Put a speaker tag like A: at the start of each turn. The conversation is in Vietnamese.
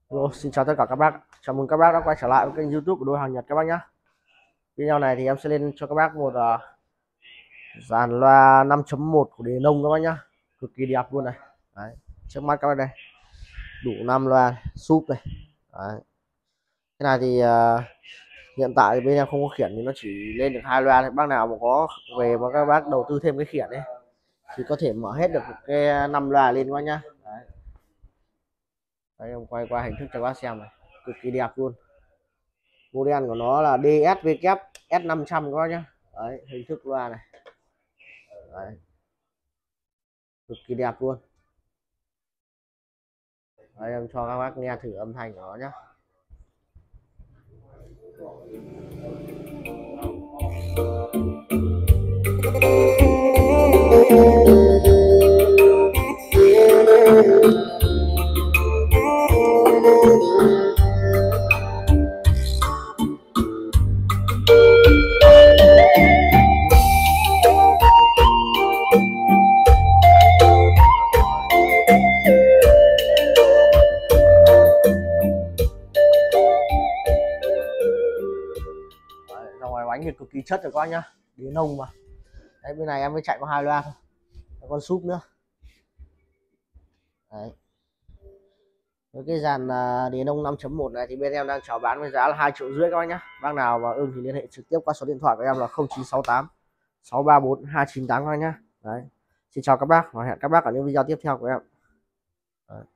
A: Hello, xin chào tất cả các bác. Chào mừng các bác đã quay trở lại với kênh YouTube của Đôi Hàng Nhật các bác nhé. Video này thì em sẽ lên cho các bác một dàn loa 5.1 của Denon các bác nhá. Cực kỳ đẹp luôn này. Đấy, trước mắt các bác đây. Đủ 5 loa súp này. Đấy. Cái này thì hiện tại thì bên em không có khiển thì nó chỉ lên được 2 loa. Bác nào mà có về mà các bác đầu tư thêm cái khiển ấy thì có thể mở hết được cái 5 loa lên các bác nhá. Đấy. Đấy, em quay qua hình thức cho các bác xem này. Cực kỳ đẹp luôn. Model của nó là DSW S500 các bác nhé. Đấy, hình thức loa này. Đấy, cực kỳ đẹp luôn. Đấy, em cho các bác nghe thử âm thanh của nó nhé. Ra ngoài bánh thì cực kỳ chất rồi các bác nhá. Đến nông mà. Đấy, bên này em mới chạy có 2 loa thôi. Con súp nữa. Đấy. Với cái dàn đến nông 5.1 này thì bên em đang chào bán với giá là 2,5 triệu các bác nhá. Bác nào mà ưng thì liên hệ trực tiếp qua số điện thoại của em là 0968 634 298 các bác nhá. Đấy. Xin chào các bác và hẹn các bác ở những video tiếp theo của em. Đấy.